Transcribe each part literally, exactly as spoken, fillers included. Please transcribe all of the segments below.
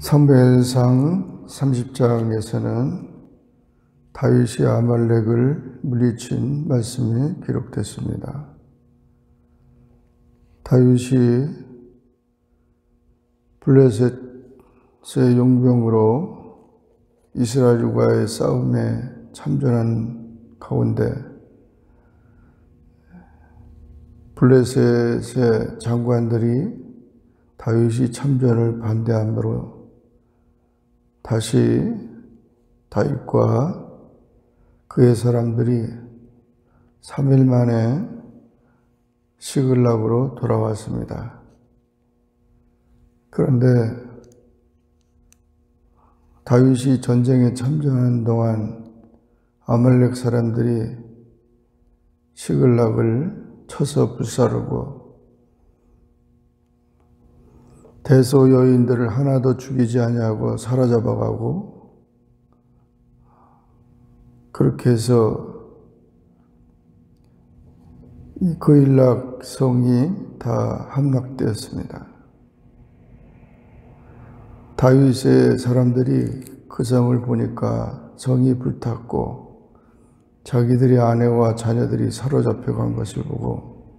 사무엘상 삼십 장에서는 다윗이 아말렉을 물리친 말씀이 기록됐습니다. 다윗이 블레셋의 용병으로 이스라엘과의 싸움에 참전한 가운데 블레셋의 장관들이 다윗이 참전을 반대함으로 다시 다윗과 그의 사람들이 삼 일 만에 시글락으로 돌아왔습니다. 그런데 다윗이 전쟁에 참전하는 동안 아말렉 사람들이 시글락을 쳐서 불사르고 대소 여인들을 하나도 죽이지 아니하고 사로잡아가고, 그렇게 해서 이 그일락 성이 다 함락되었습니다. 다윗의 사람들이 그 성을 보니까 성이 불탔고 자기들의 아내와 자녀들이 사로잡혀간 것을 보고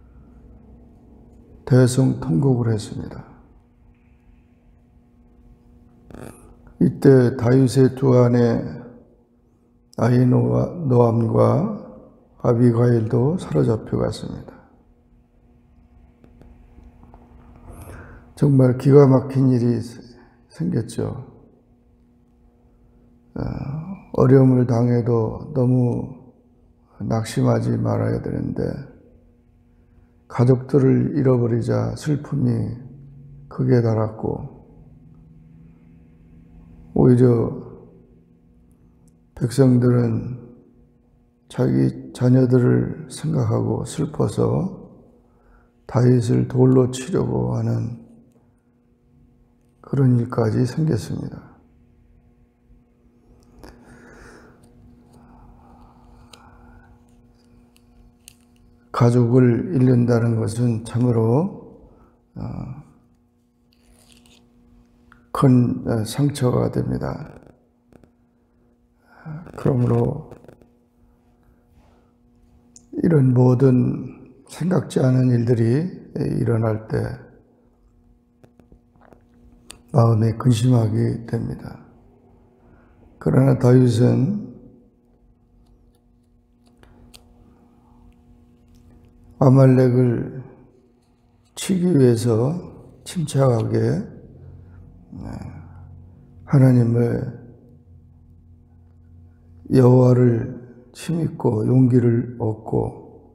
대성통곡을 했습니다. 이때 다윗의 두 아내 아히노암과 아비가일도 사로잡혀 갔습니다. 정말 기가 막힌 일이 생겼죠. 어려움을 당해도 너무 낙심하지 말아야 되는데 가족들을 잃어버리자 슬픔이 극에 달았고, 오히려 백성들은 자기 자녀들을 생각하고 슬퍼서 다윗을 돌로 치려고 하는 그런 일까지 생겼습니다. 가족을 잃는다는 것은 참으로 큰 상처가 됩니다. 그러므로 이런 모든 생각지 않은 일들이 일어날 때 마음에 근심하게 됩니다. 그러나 다윗은 아말렉을 치기 위해서 침착하게 하나님을 여호와를 힘입고 용기를 얻고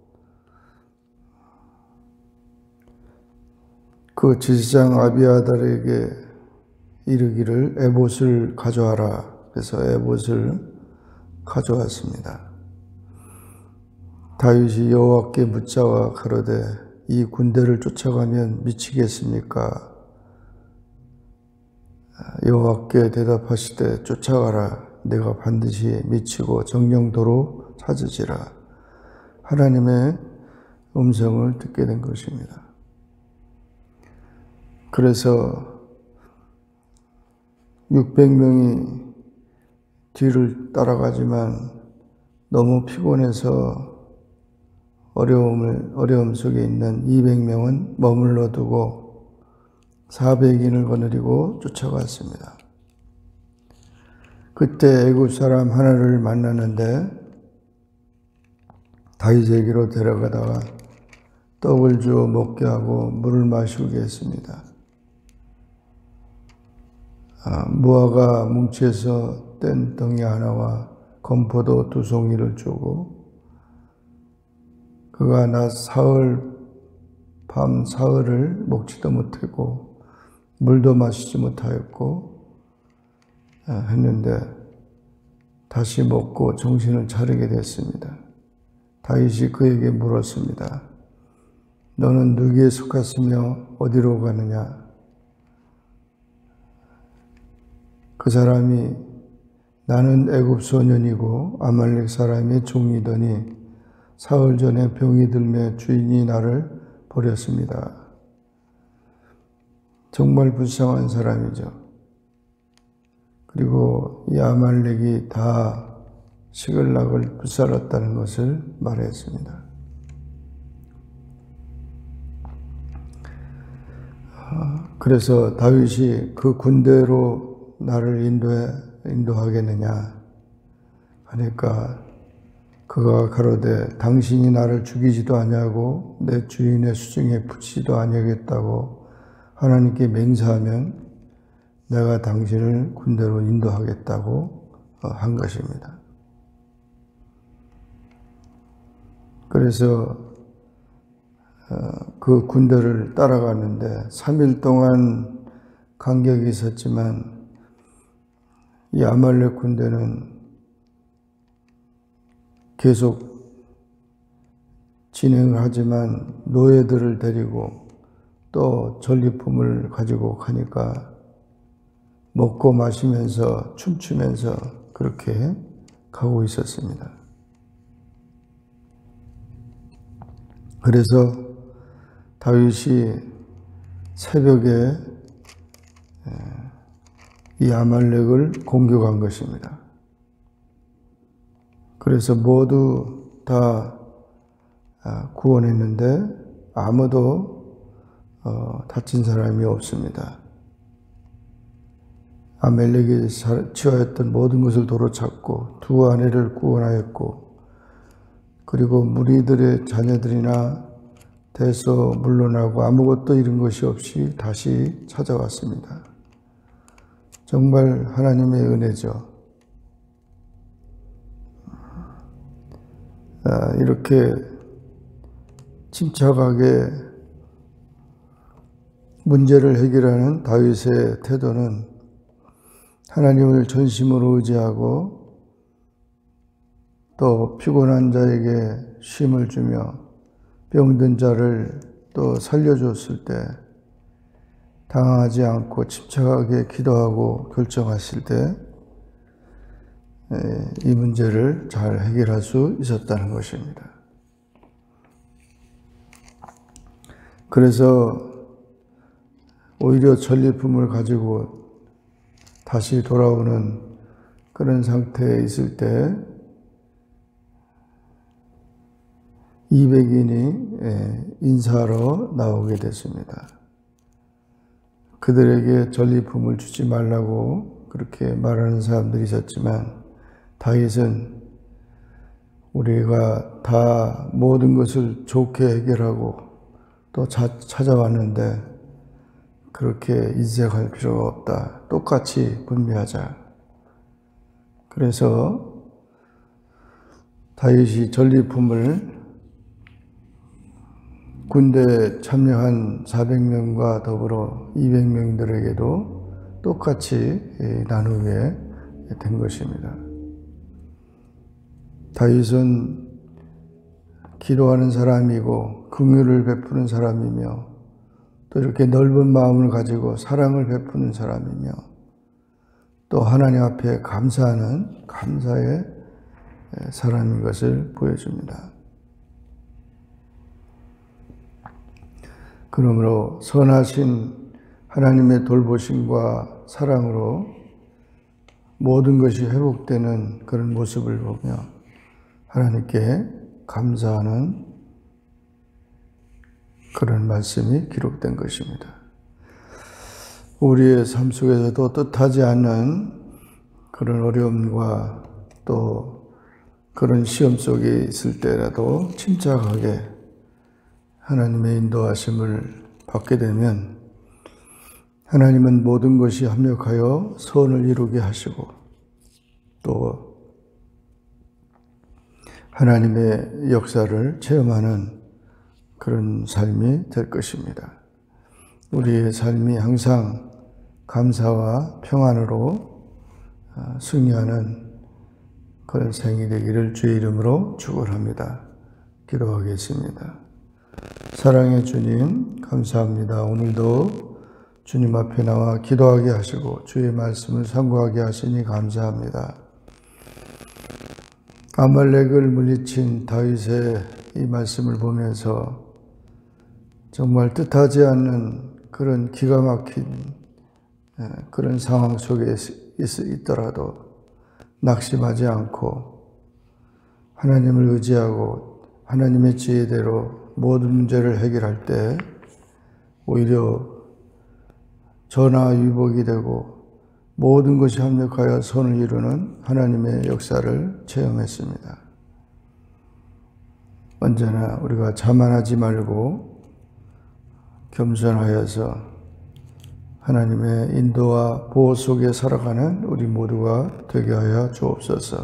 그 지휘장 아비아달에게 이르기를 에봇을 가져와라. 그래서 에봇을 가져왔습니다. 다윗이 여호와께 묻자와 가로되 이 군대를 쫓아가면 미치겠습니까? 여호와께 대답하시되 쫓아가라. 내가 반드시 미치고 정령도로 찾으시라. 하나님의 음성을 듣게 된 것입니다. 그래서 육백 명이 뒤를 따라가지만 너무 피곤해서 어려움을, 어려움 속에 있는 이백 명은 머물러 두고 사백인을 거느리고 쫓아갔습니다. 그때 애굽 사람 하나를 만났는데 다윗에게로 데려가다가 떡을 주어 먹게 하고 물을 마시게 했습니다. 아, 무화과 뭉치에서 뗀 덩이 하나와 건포도 두 송이를 주고 그가 낮 사흘 밤 사흘을 먹지도 못하고 물도 마시지 못하였고 했는데 다시 먹고 정신을 차리게 됐습니다. 다윗이 그에게 물었습니다. 너는 누구에 속았으며 어디로 가느냐? 그 사람이 나는 애굽 소년이고 아말렉 사람의 종이더니 사흘 전에 병이 들매 주인이 나를 버렸습니다. 정말 불쌍한 사람이죠. 그리고 이 아말렉이 다 시글락을 불살랐다는 것을 말했습니다. 그래서 다윗이 그 군대로 나를 인도해, 인도하겠느냐 하니까 그가 가로되 당신이 나를 죽이지도 아니하고 내 주인의 수중에 붙이지도 아니하겠다고 하나님께 맹세하면 내가 당신을 군대로 인도하겠다고 한 것입니다. 그래서 그 군대를 따라갔는데 삼 일 동안 간격이 있었지만 이 아말렉 군대는 계속 진행을 하지만 노예들을 데리고 또 전리품을 가지고 가니까 먹고 마시면서 춤추면서 그렇게 가고 있었습니다. 그래서 다윗이 새벽에 이 아말렉을 공격한 것입니다. 그래서 모두 다 구원했는데 아무도 다친 사람이 없습니다. 아말렉이 취하였던 모든 것을 도로 찾고 두 아내를 구원하였고 그리고 무리들의 자녀들이나 대서 물러나고 아무것도 잃은 것이 없이 다시 찾아왔습니다. 정말 하나님의 은혜죠. 이렇게 침착하게 문제를 해결하는 다윗의 태도는 하나님을 전심으로 의지하고 또 피곤한 자에게 쉼을 주며 병든 자를 또 살려줬을 때 당황하지 않고 침착하게 기도하고 결정하실 때 이 문제를 잘 해결할 수 있었다는 것입니다. 그래서 오히려 전리품을 가지고 다시 돌아오는 그런 상태에 있을 때 이백 인이 인사하러 나오게 됐습니다. 그들에게 전리품을 주지 말라고 그렇게 말하는 사람들이 있었지만 다윗은 우리가 다 모든 것을 좋게 해결하고 또 자, 찾아왔는데 그렇게 인색할 필요가 없다. 똑같이 분배하자. 그래서 다윗이 전리품을 군대에 참여한 사백 명과 더불어 이백 명들에게도 똑같이 나누게 된 것입니다. 다윗은 기도하는 사람이고 긍휼을 베푸는 사람이며 또 이렇게 넓은 마음을 가지고 사랑을 베푸는 사람이며 또 하나님 앞에 감사하는 감사의 사람인 것을 보여줍니다. 그러므로 선하신 하나님의 돌보심과 사랑으로 모든 것이 회복되는 그런 모습을 보며 하나님께 감사하는 그런 말씀이 기록된 것입니다. 우리의 삶 속에서도 뜻하지 않는 그런 어려움과 또 그런 시험 속에 있을 때라도 침착하게 하나님의 인도하심을 받게 되면 하나님은 모든 것이 합력하여 선을 이루게 하시고 또 하나님의 역사를 체험하는 그런 삶이 될 것입니다. 우리의 삶이 항상 감사와 평안으로 승리하는 그런 생이 되기를 주의 이름으로 축원합니다. 기도하겠습니다. 사랑의 주님 감사합니다. 오늘도 주님 앞에 나와 기도하게 하시고 주의 말씀을 상고하게 하시니 감사합니다. 아말렉을 물리친 다윗의 이 말씀을 보면서 정말 뜻하지 않는 그런 기가 막힌 그런 상황 속에 있더라도 낙심하지 않고 하나님을 의지하고 하나님의 지혜대로 모든 문제를 해결할 때 오히려 전화위복이 되고 모든 것이 합력하여 선을 이루는 하나님의 역사를 체험했습니다. 언제나 우리가 자만하지 말고 겸손하여서 하나님의 인도와 보호 속에 살아가는 우리 모두가 되게 하여 주옵소서.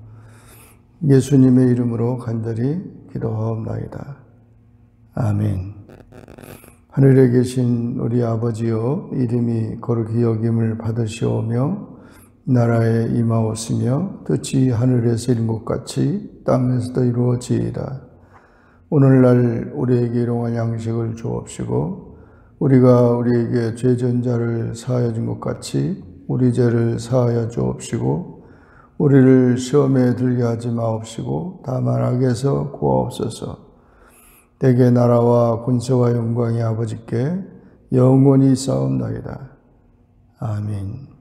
예수님의 이름으로 간절히 기도하옵나이다. 아멘. 하늘에 계신 우리 아버지여, 이름이 거룩히 여김을 받으시오며 나라에 임하옵시며 뜻이 하늘에서 이룬 것 같이 땅에서도 이루어지이다. 오늘날 우리에게 일용할 양식을 주옵시고 우리가 우리에게 죄전자를 사하여 준 것 같이 우리 죄를 사하여 주옵시고 우리를 시험에 들게 하지 마옵시고 다만 악에서 구하옵소서. 대개 나라와 군사와 영광이 아버지께 영원히 싸움나이다. 아멘.